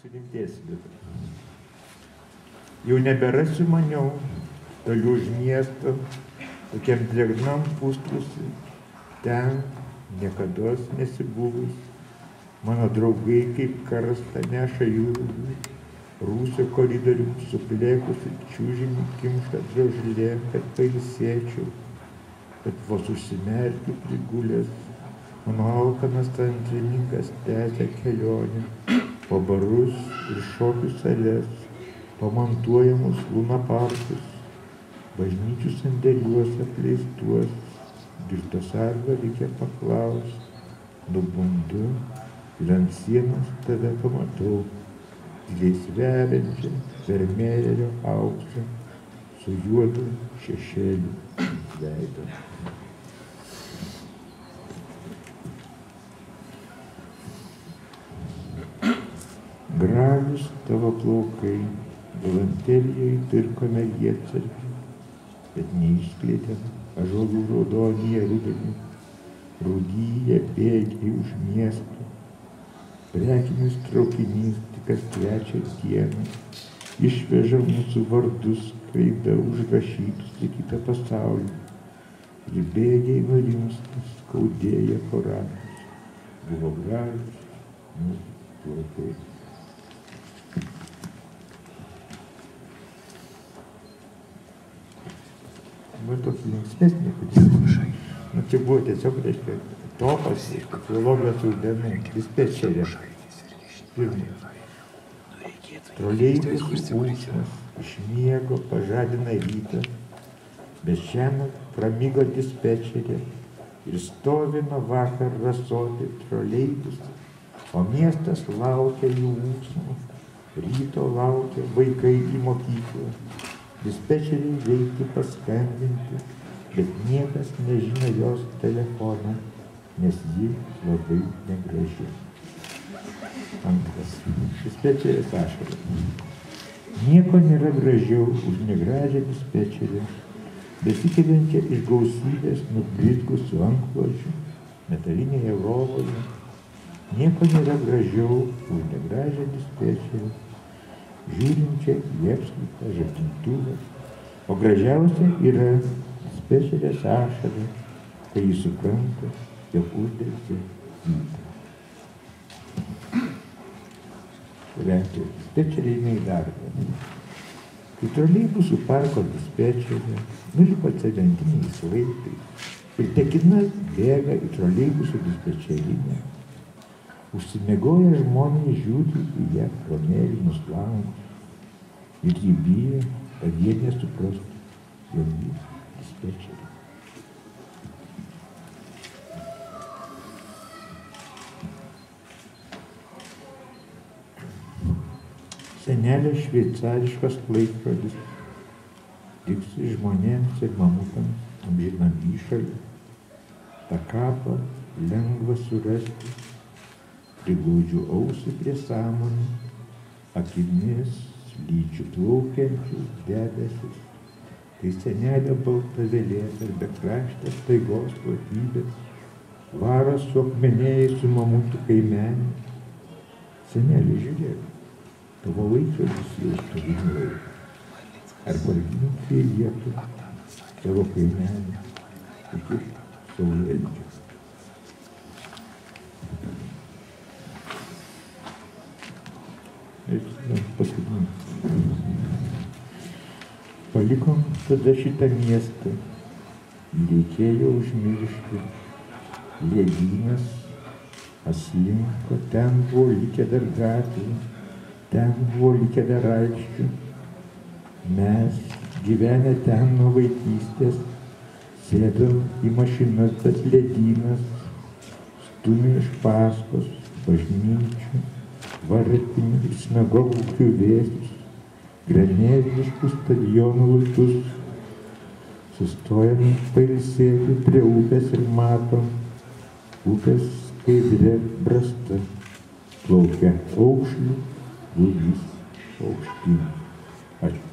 surimtėsiu. Jau neberasiu maniau, toliau už miesto, tokiam drėgnam pustrusi, ten niekados nesibuvus. Mano draugai kaip karstą neša jūrų, rūsio koridorių suplėkusi čiūžinį kimštą drožlė, kad pailsėčiau, bet vos užsimerkiu prigulęs. Mano alkanas antrininkas tęsia kelionę po barus ir šokių sales, pamontuojamus lunaparkus, bažnyčių sandėliuose apleistuos, girto sargo reikia paklaust, nubundu ir ant sienos tave pamatau, giliai sveriančią vermėjerio auksą su juodu šešėliu veido. Gražūs tavo plaukai, galantelijai pirkome lietsargį, bet neišskleidėm ąžuolų raudonyje rudenį, rūdyje bėgiai už miestą, prekinis traukinys tik kas trečią dieną, išveža mūsų vardus, skraida užrašytus į kitą pasaulį, ir bėgiai nurimsta, skaudėja koranas, buvo gražūs mūsų plaukai. Nu, tokį linksmesnį, kad čia buvo tiesiog, reiškia, topas, filologijos uždėmė, dispečerė. Pirmas. Troleibusų ūksmas iš miego pažadina rytą, bet šiandien pramigo dispečerė ir stovi nuo vakar rasoti troleibusą, o miestas laukia jų ūksmų, ryto laukia vaikai į mokyklą. Dispečeriai reikia paskambinti, bet niekas nežino jos telefoną, nes ji labai negraži. Antras. Dispečerės ašaros. Nieko nėra gražiau už negražią dispečerę, besikeliančią iš gausybės nublizgusių antklodžių metalinėje lovoje. Nieko nėra gražiau už negražią dispečerę, žiūrinčią į apskritą žadintuvą, o gražiausia yra dispečerės ašara, kai jis supranta, jog uždelsė rytą. Reikia, dispečeriai eina į darbą. Kai troleibusų parko dispečerė nulipa cementiniais laiptais ir tekina bėga į troleibusų dispečerinę. Užsimiegoję žmonės žiūri į ją pro mėlynus langus ir jį bijo, kad jie nesuprastų, jog jį dispečerė. Senelio šveicariškas laikrodis tiksi žmonėms ir mamutams amžinam įšalį. tą kapą lengva surasti, priglaudžiu ausį prie sąmonų, akimis lyčių plaukiančius debesis, kai senelio balta vėlės ar bekraštės taigos platybės, varas suakmenėjai su mamutų kaimenį. Senelį, žiūrėk, tavo laikrodis jau stovinių laiką. Ar parginti prie vietų tavo kaimenį iki saulėlydžio. Ir paskutinis. Palikom tada šitą miestą. Reikėjo užmiršti. Ledynas aslinko, ten buvo likę dar gatvių, ten buvo likę dar aikščių. Mes, gyvenę ten nuo vaikystės, sėdom į mašinas, bet ledynas stumė iš paskos bažnyčių, varpinių ir sinagogų griuvėsius, granėziškų stadionų luitus. Sustojom pailsėti prie upės ir matom, upės skaidrė brasta, plaukia aukšlių, lūdys aukštyn. Ačiū.